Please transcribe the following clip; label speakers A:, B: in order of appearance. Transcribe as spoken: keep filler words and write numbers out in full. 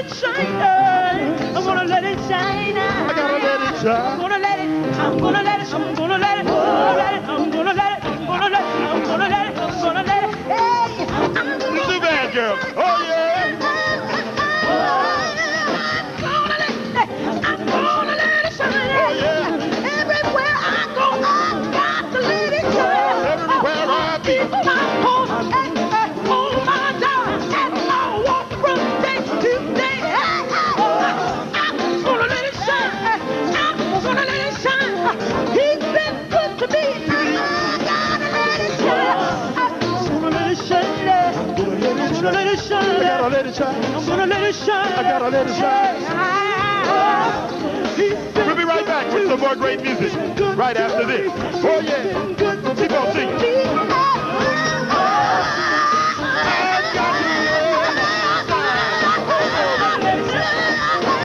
A: it shine. I'm gonna let it shine.
B: I gotta let it shine.
A: I'm gonna let it. I'm gonna let it. I'm gonna let it. I'm gonna let it. I'm gonna let it. I'm gonna let it. I'm gonna let it. Hey, I'm gonna let it.
B: The Zoo Band girl. Oh yeah.
A: I'm gonna let it shine.
B: Oh yeah.
A: Everywhere I go, I got to let it shine.
B: Everywhere I be.
A: On my home, and on my job, and I walk from day to day. I'm gonna let it shine. I'm gonna let it shine. He's been good to me. I gotta let it shine. I'm gonna let it shine. I'm gonna let it shine.
B: I gotta let it shine.
A: I'm gonna let it shine.
B: I gotta let it shine. We'll be right back with some more great music right after this. Oh yeah. Keep on singing.